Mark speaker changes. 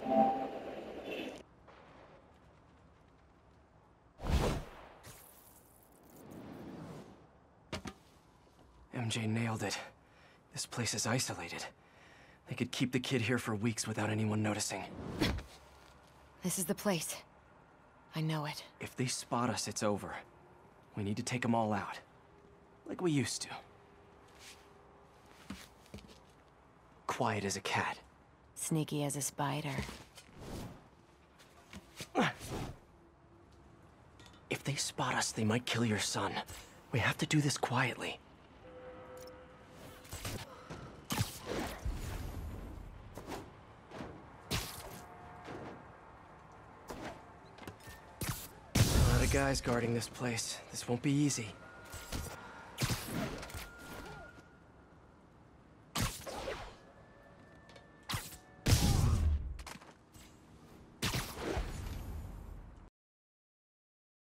Speaker 1: MJ nailed it. This place is isolated. They could keep the kid here for weeks without anyone noticing.
Speaker 2: This is the place. I know it.
Speaker 1: If they spot us, it's over. We need to take them all out. Like we used to. Quiet as a cat.
Speaker 2: Sneaky as a spider.
Speaker 1: If they spot us, they might kill your son. We have to do this quietly. A lot of guys guarding this place. This won't be easy.